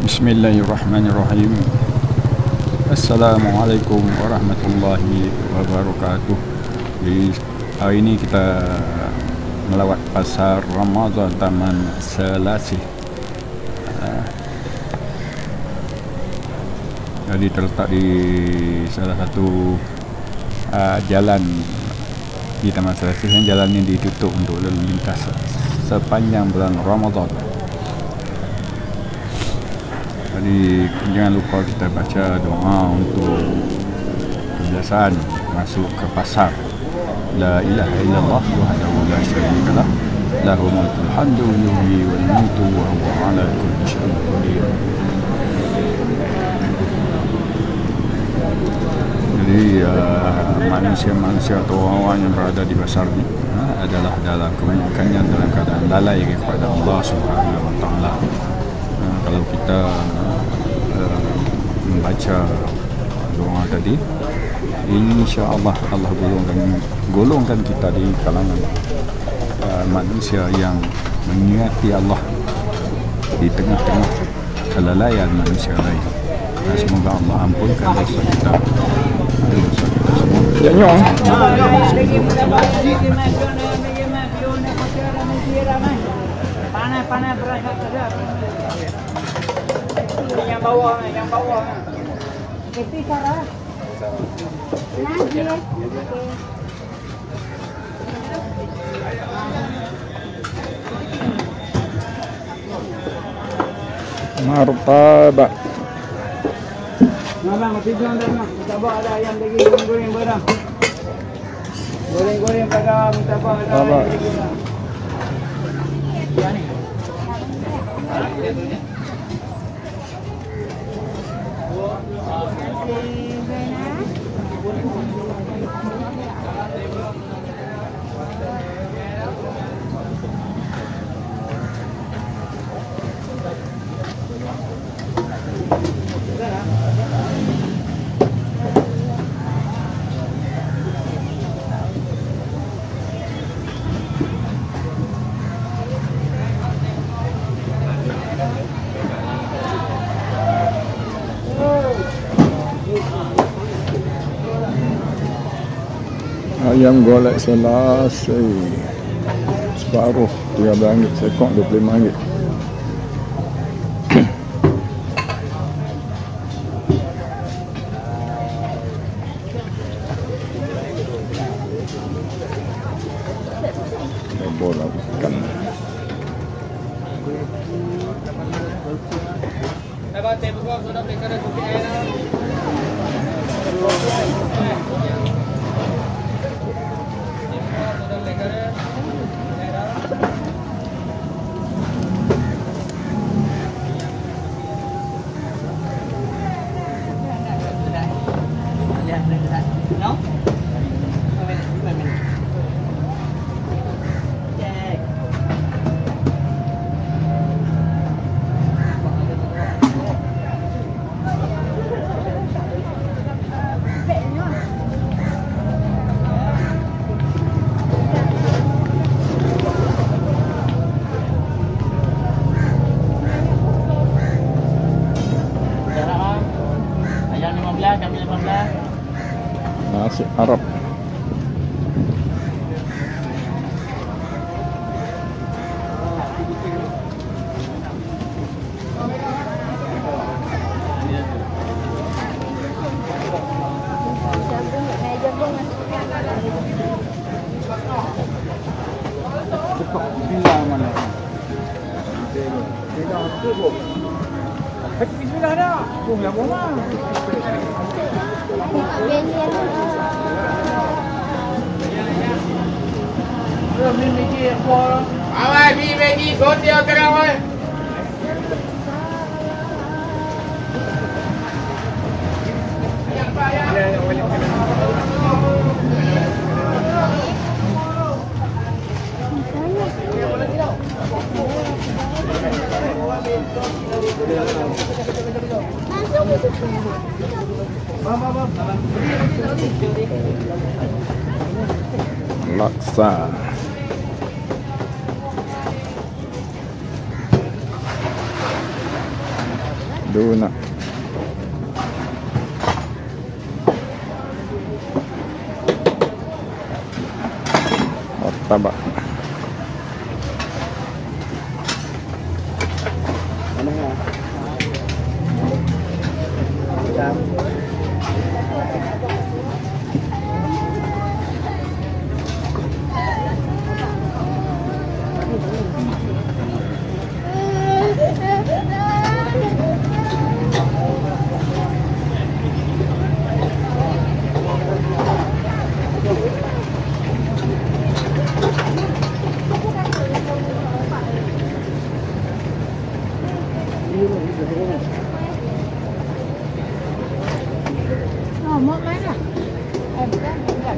Bismillahirrahmanirrahim. Assalamualaikum warahmatullahi wabarakatuh. Jadi hari ini kita melawat pasar Ramadan Taman Selasih. Jadi terletak di salah satu jalan di Taman Selasih. Jalan ini ditutup untuk lalu lintas sepanjang bulan Ramadan. Jadi jangan lupa kita baca doa untuk kebiasaan masuk ke pasar. La ilaha illallah wahdahu la syarika lah, lahul mulkul hamdu yuhyi wal yumiitu wa huwa ala kulli syai'in qadir. Jadi manusia-manusia atau orang-orang yang berada di pasar ini adalah dalam kebanyakannya dalam keadaan lalai kepada Allah Subhanahu wa taala. Kalau kita membaca doa tadi, insya-Allah Allah golongkan kita di kalangan manusia yang mengingati Allah di tengah-tengah kelalaian manusia lain. Dan semoga Allah ampunkan dosa kita semua. Ya nyong. Panas berangkat saja. Yang bawah. Itu cara. Martabak. Bang, mesti bilang dah bang. Minta bawa ada ayam lagi goreng barang. Goreng pada minta bawa ada ayam lagi barang. Ya ni. Ayam golek Selasih separuh RM13, sekok RM25. Bola ikan. Nasi Arab. Bismillah dah. Yang rumah. Awak bagi hotel Kerawang. Laksa. Donut. Martabak. Oh, mau mana? Bukan.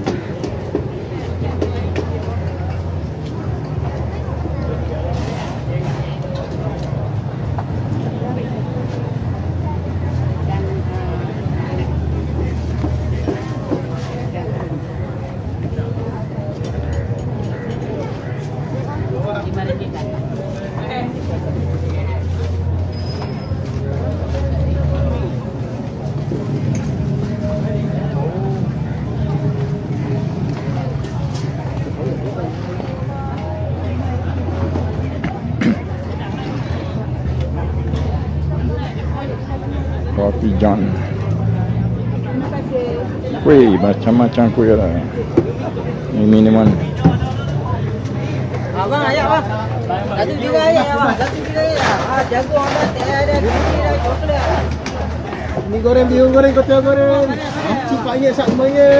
Roti John. Wih, macam-macam kuih lah. Ini minuman. Abang ayat bang. Satu juga ayat bang. Satu juga ayat. Jagung abang teh ada coklat. Mi goreng, bihun goreng, kotel goreng. Cik ayat sak semuanya.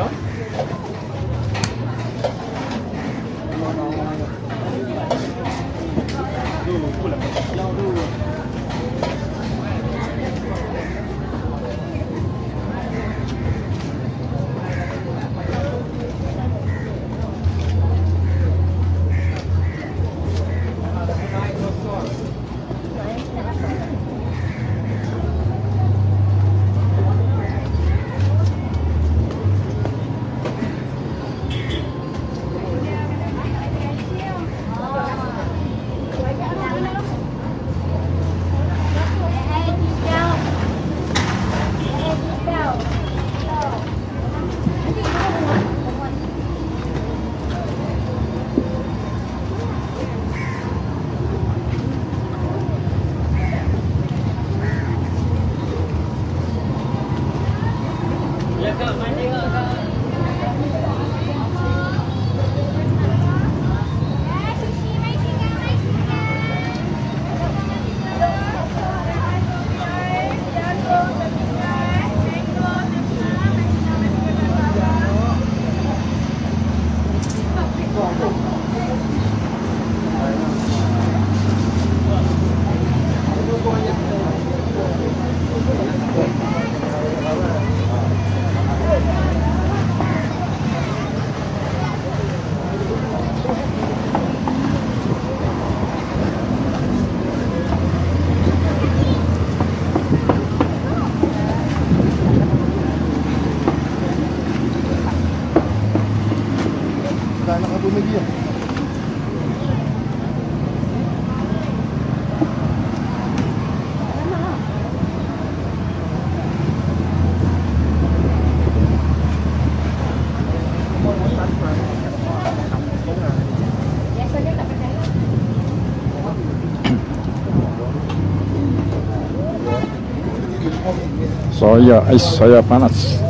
Soya, ais soya panas.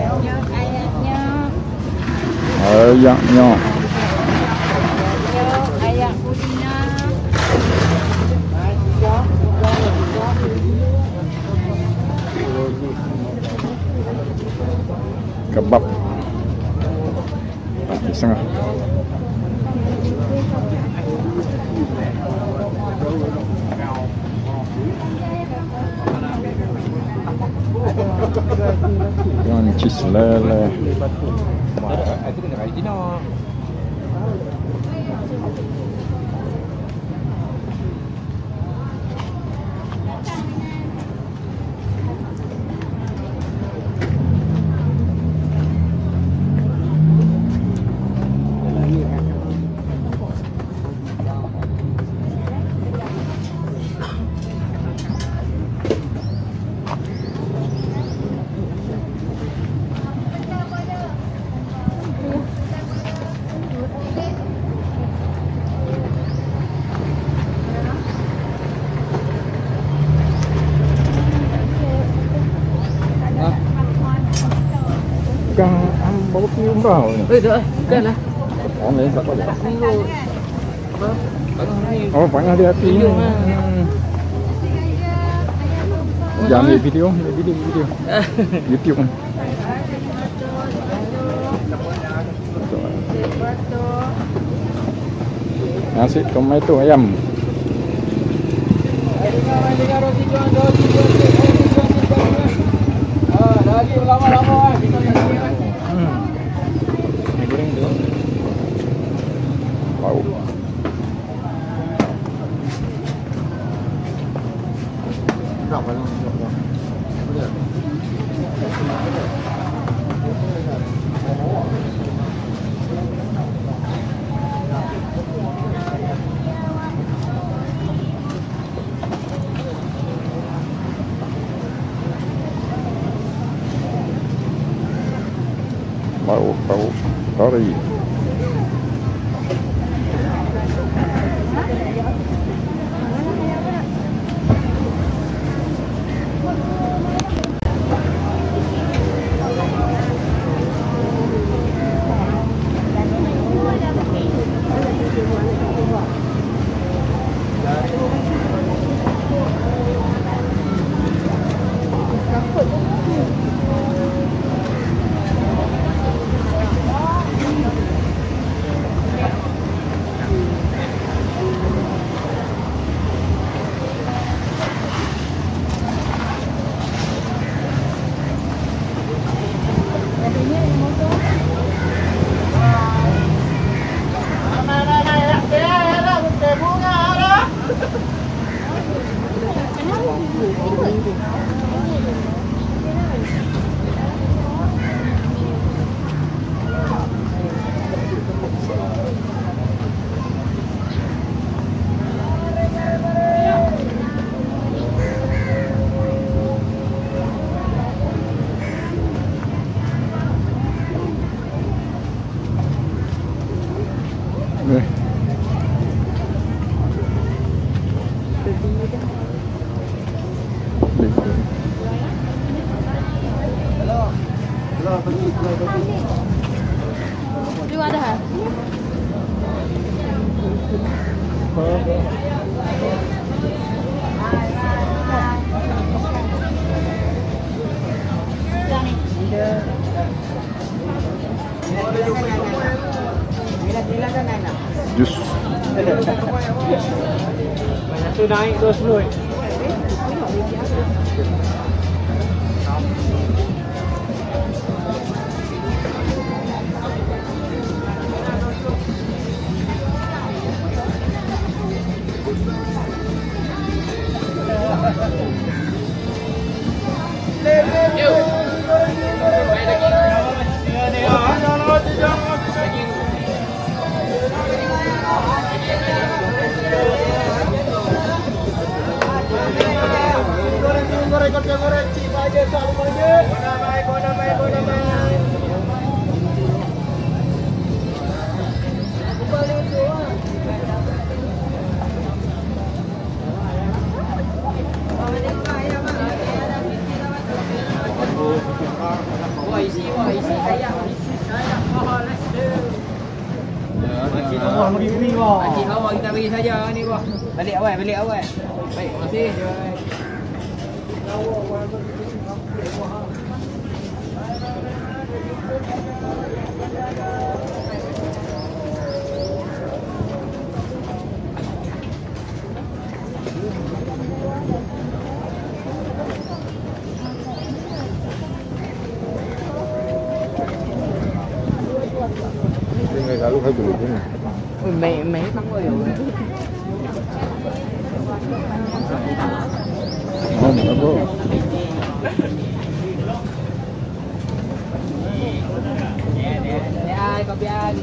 Ayaknya. Ayak pudina. Kebab. Di setengah. Yang cheese lele. Itu kena kaji no. bukan baru pergi umrah ni. Dah, bukanlah. Orang lain tak boleh. Minggu apa? Tengah ni. Oh, panggil dia hati. Hidung, Jangan ambil video. YouTube ni. Nasi tomato ayam. Dengan roti jual. Lagi lama-lama kita lagi. Ni goreng tu. Bau. Berapa lah? Bau kari. Dia ada ha? Jus. Tu naik terus dulu. Goreng cik aja sama aja. Bona baik. Isi saya. Makcik awak beri wah. Makcik awak kita bagi saja ni wah. Balik awal. Baik, terima kasih. Ini kalau hay dulu ni. Mấy thằng ơi. Không, nó có. Ai có biết ai.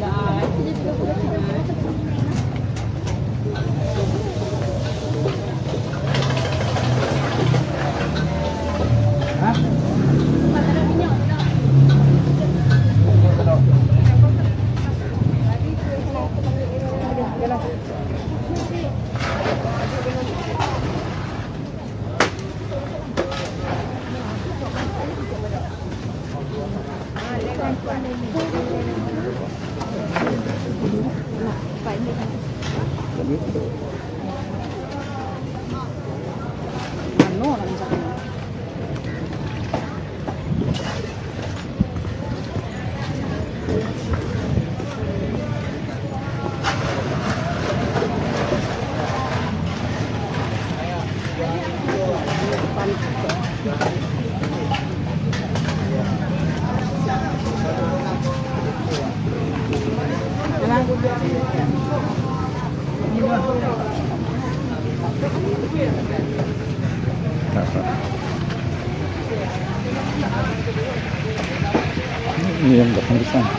Ini yang datang ke sana.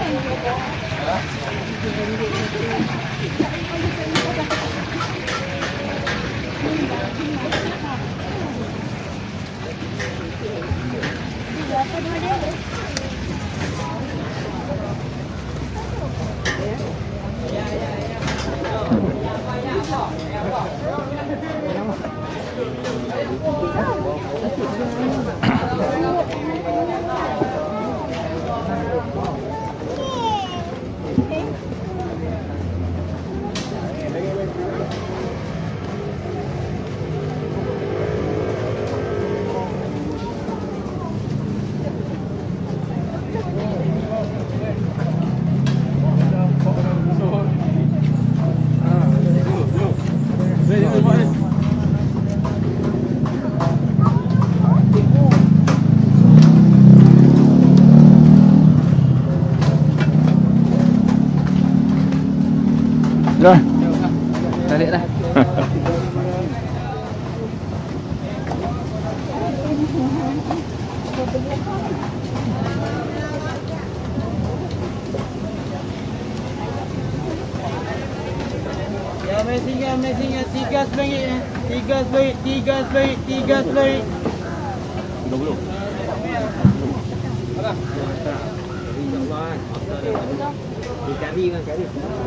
Dah. Tarik dah. Ya, mesinnya tiga sebaik. 30. Cari kan cari.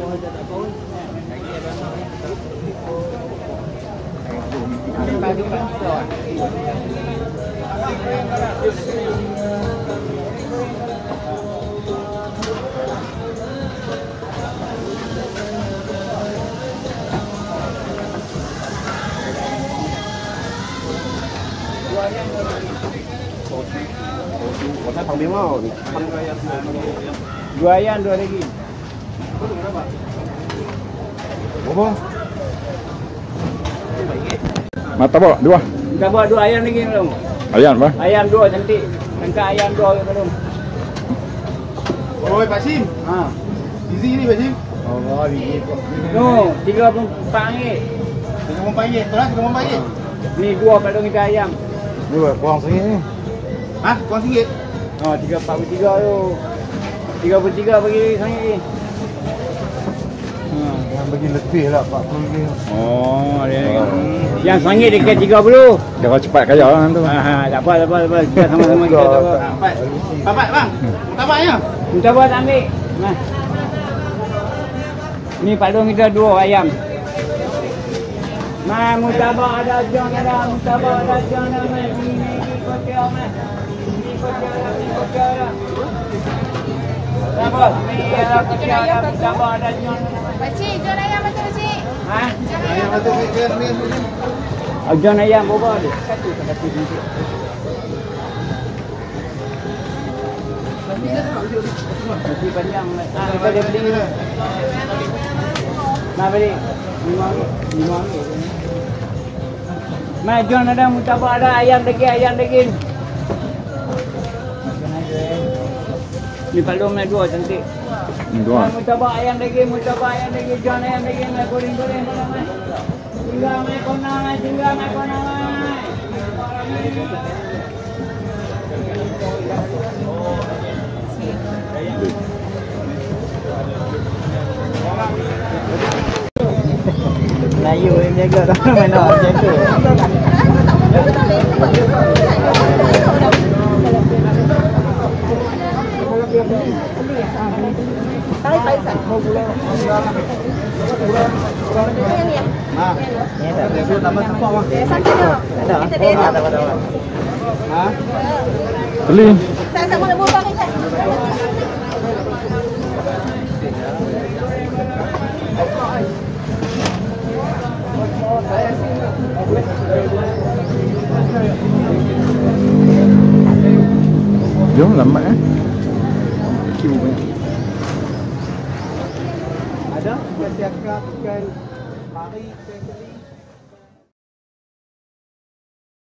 Dua ayam, 2 lagi. Berapa? Mata bawa 2. Kita buat 2 ayam lagi belum? Ayam apa? Ayam 2 cantik. Tangkap ayam 2 belum? Oh, Pak Sim. Ha. Easy ni Pak Sim. Oh, biji. No, 34 ringgit. RM34. Betul lah, RM34. Ni 2 padung kita ayam. Ni kurang RM1 ni. Ha? Kurang RM1? Oh, 43 tu. 33 bagi RM1. Yang bagi lebih lah RM40. Oh, dia. Yang RM1 dekat 30. Dia kau cepat kaya lah tu. Tak apa. Kita sama-sama kita tahu. Bapak bang. Tabaknya. Minta buat ambil. Nah. Ni padung kita 2 ayam. Mai mutabak ada jong ada, mutabak ada jong ada, mai ni kotor mai. Ni kotor ada. Apa? Ni ada kotor ada, mutabak ada jong. Pakcik, jual ayam betul pakcik? Ha? Ayam atau ikan ni. Jong ayam berapa ada? Satu ringgit. Masih panjang. Kita dia beli. Nak beli? 5 ringgit. Mai John ada mutabak ada ayam daging. Ni palung mai 2 cantik. 2. Mutabak ayam daging, John ayam daging mai goreng mai. Singgah mai kona mai. Melayu yang jaga tak main nak macam tu. Ha. Ni dah. Dia tambah sepak bang. Sampai tu. Ada? Kita dia. Ada. Ha. Beli. Tak boleh buang ni saya. Jom lama Queue banyak. Ada? Dia cakap ikan pari, ikan keli.